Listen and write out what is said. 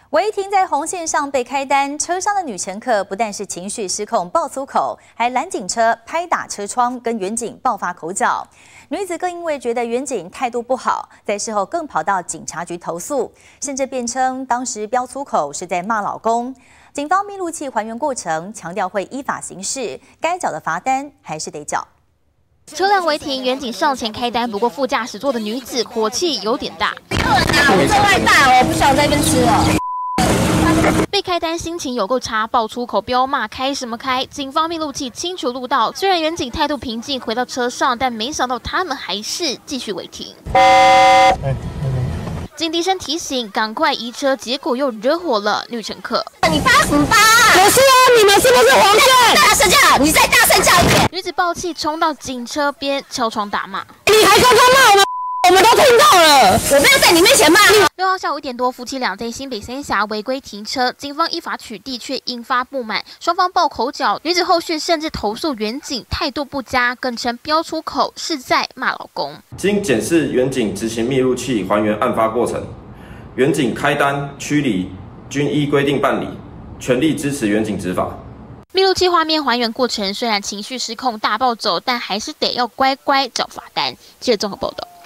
违停在红线上被开单，车上的女乘客不但是情绪失控爆粗口，还拦警车、拍打车窗，跟远警爆发口角。女子更因为觉得远警态度不好，在事后更跑到警察局投诉，甚至辩称当时飙粗口是在骂老公。警方密录器还原过程，强调会依法行事，该缴的罚单还是得缴。 车辆违停，远警上前开单，不过副驾驶座的女子火气有点大。 客人啊，我这外带，我不想在这边吃了。 被开单心情有够差，爆粗口飙骂，开什么开？警方密录器清楚录到，虽然远警态度平静，回到车上，但没想到他们还是继续违停。警笛声提醒赶快移车，结果又惹火了女乘客。 你发什么发？不是啊，你们是不是黄线？大声叫！你再大声叫一点！ 女子爆气冲到警车边敲窗打骂。 你还刚刚骂我们？ 我们都听到了，我没有在你面前骂你。 6号下午1点多，夫妻俩在新北三峡违规停车，警方依法取缔，却引发不满，双方爆口角。女子后续甚至投诉远警态度不佳，更称飙出口是在骂老公。 经检视远警执行密录器还原案发过程，远警开单驱离均依规定办理，全力支持远警执法。 密录器画面还原过程，虽然情绪失控大暴走，但还是得要乖乖缴罚单。记者综合报道。